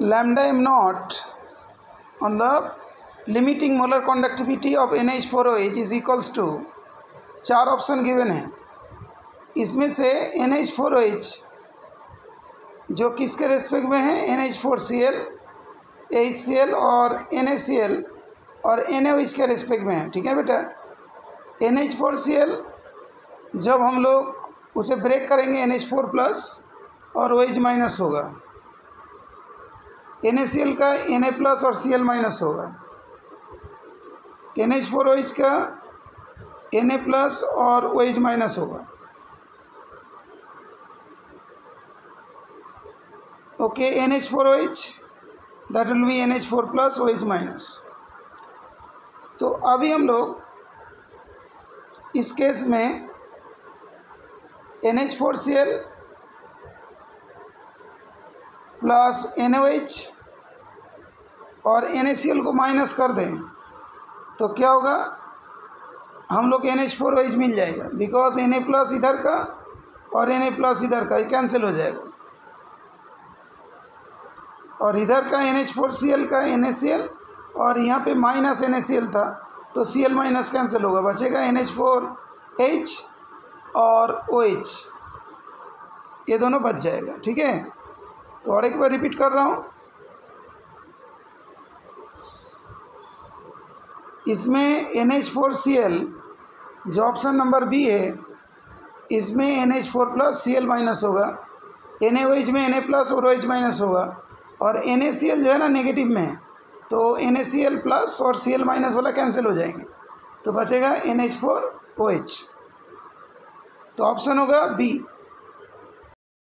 Lambda M naught मतलब limiting molar conductivity of NH4OH is equals to, 4 option given है। इसमें से NH4OH जो किसके रेस्पेक्ट में है, NH4Cl, HCl और NaCl और NaOH के रेस्पेक्ट में है। ठीक है बेटा, NH4Cl जब हम लोग उसे ब्रेक करेंगे NH4 प्लस और OH माइनस होगा, NaCl का Na प्लस और Cl माइनस होगा, NH4OH का Na प्लस और OH माइनस होगा। Okay, NH4OH that will be NH4 plus OH minus. तो अभी हम लोग इस केस में NH4Cl प्लस NaOH और NaCl को माइनस कर दें तो क्या होगा, हम लोग NH4OH मिल जाएगा, बिकॉज Na प्लस इधर का और Na प्लस इधर का ये कैंसिल हो जाएगा, और इधर का NH4Cl का NaCl और यहाँ पे माइनस NaCl था तो Cl माइनस कैंसिल होगा, बचेगा NH4H और OH, ये दोनों बच जाएगा। ठीक है, तो और एक बार रिपीट कर रहा हूँ, इसमें NH4Cl जो ऑप्शन नंबर बी है, इसमें NH4 प्लस Cl माइनस होगा, NaOH में Na प्लस और OH माइनस होगा, और NaCl जो है ना नेगेटिव में है तो NaCl प्लस और Cl माइनस वाला कैंसिल हो जाएंगे, तो बचेगा NH4OH। तो ऑप्शन होगा बी।